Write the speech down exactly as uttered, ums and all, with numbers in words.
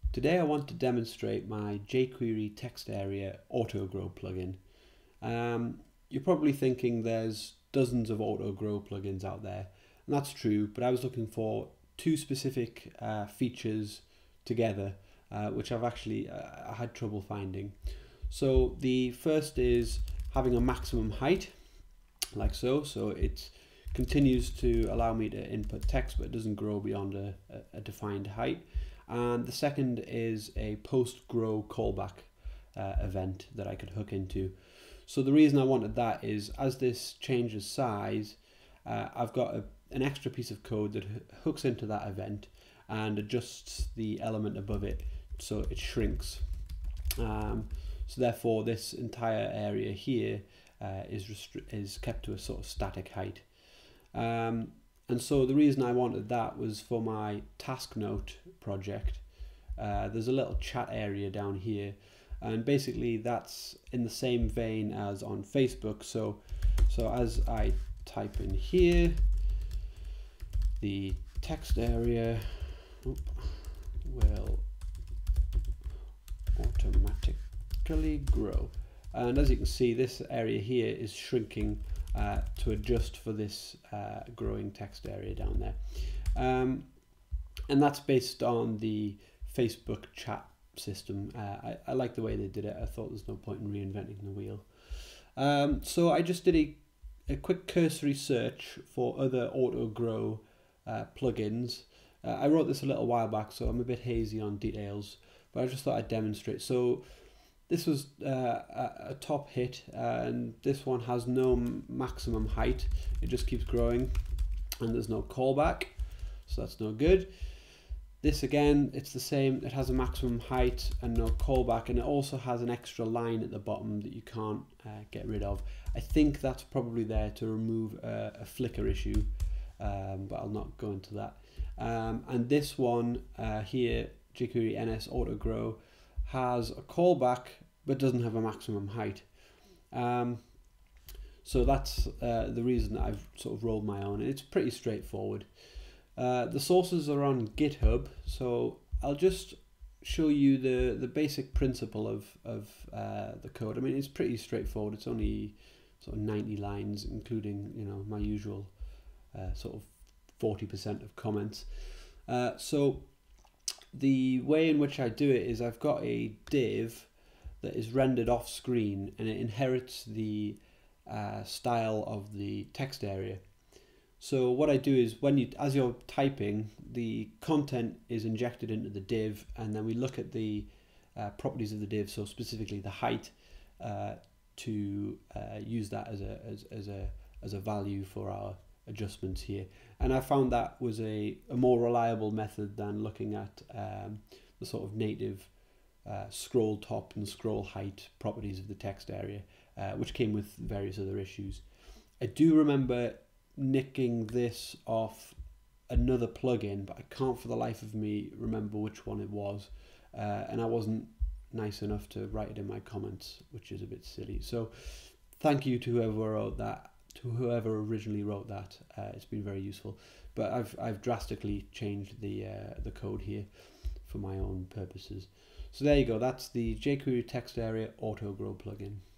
Today I want to demonstrate my jQuery Textarea AutoGrow plugin. Um, you're probably thinking there's dozens of AutoGrow plugins out there, and that's true, but I was looking for two specific uh, features together, uh, which I've actually uh, had trouble finding. So the first is having a maximum height, like so, so it continues to allow me to input text, but it doesn't grow beyond a, a defined height. And the second is a post-grow callback uh, event that I could hook into. So the reason I wanted that is, as this changes size, uh, I've got a, an extra piece of code that hooks into that event and adjusts the element above it so it shrinks. Um, so therefore this entire area here uh, is, is kept to a sort of static height. Um, And so the reason I wanted that was for my task note project. Uh, there's a little chat area down here, and basically that's in the same vein as on Facebook. So, so as I type in here, the text area will automatically grow. And as you can see, this area here is shrinking Uh, to adjust for this uh, growing text area down there. Um, and that's based on the Facebook chat system. Uh, I, I like the way they did it. I thought there's no point in reinventing the wheel. Um, so I just did a, a quick cursory search for other AutoGrow uh, plugins. Uh, I wrote this a little while back, so I'm a bit hazy on details, but I just thought I'd demonstrate. So this was uh, a, a top hit, uh, and this one has no maximum height. It just keeps growing, and there's no callback, so that's no good. This again, it's the same. It has a maximum height and no callback, and it also has an extra line at the bottom that you can't uh, get rid of. I think that's probably there to remove a, a flicker issue, um, but I'll not go into that. Um, and this one uh, here, jQuery N S AutoGrow, has a callback but doesn't have a maximum height. Um, so that's uh, the reason I've sort of rolled my own, and it's pretty straightforward. Uh, the sources are on GitHub, so I'll just show you the, the basic principle of, of uh, the code. I mean, it's pretty straightforward. It's only sort of ninety lines, including, you know, my usual uh, sort of forty percent of comments. Uh, so the way in which I do it is I've got a div that is rendered off screen, and it inherits the uh, style of the text area. So what I do is, when you, as you're typing, the content is injected into the div, and then we look at the uh, properties of the div, so specifically the height, uh, to uh, use that as a as, as a as a value for our adjustments here. And I found that was a, a more reliable method than looking at um, the sort of native uh, scroll top and scroll height properties of the text area, uh, which came with various other issues. I do remember nicking this off another plugin, but I can't for the life of me remember which one it was, uh, and I wasn't nice enough to write it in my comments, which is a bit silly. So thank you to whoever wrote that. To whoever originally wrote that, uh, it's been very useful. But I've I've drastically changed the uh, the code here for my own purposes. So there you go. That's the jQuery Textarea AutoGrow plugin.